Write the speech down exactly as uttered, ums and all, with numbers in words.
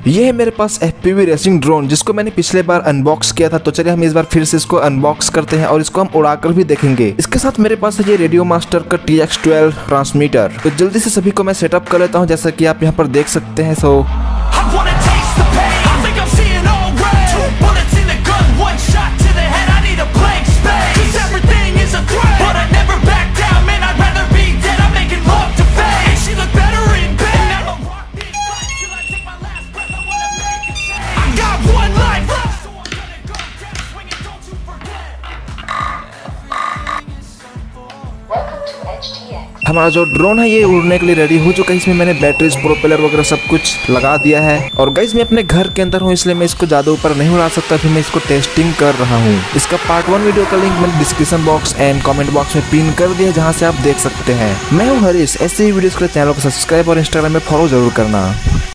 ये है मेरे पास F P V racing drone, जिसको मैंने पिछले बार अनबॉक्स किया था। तो चलिए हम इस बार फिर से इसको अनबॉक्स करते हैं और इसको हम उड़ाकर भी देखेंगे। इसके साथ मेरे पास है ये रेडियो मास्टर का टी एक्स ट्वेल्व ट्रांसमीटर। तो जल्दी से सभी को मैं सेटअप कर लेता हूँ, जैसा कि आप यहाँ पर देख सकते हैं। सो हमारा जो ड्रोन है ये उड़ने के लिए रेडी हो चुका है। इसमें मैंने बैटरीज, प्रोपेलर वगैरह सब कुछ लगा दिया है। और गाइस मैं अपने घर के अंदर हूँ, इसलिए मैं इसको ज़्यादा ऊपर नहीं उड़ा सकता, फिर मैं इसको टेस्टिंग कर रहा हूँ। इसका पार्ट वन वीडियो का लिंक मैंने description box and comment box में पिन कर दिया, जहाँ से आप देख सकते हैं। मैं हूँ हरीश। ऐसे ही वीडियोस के लिए चैनल को सब्सक्राइब और इंस्टाग्राम में फॉलो जरूर करना।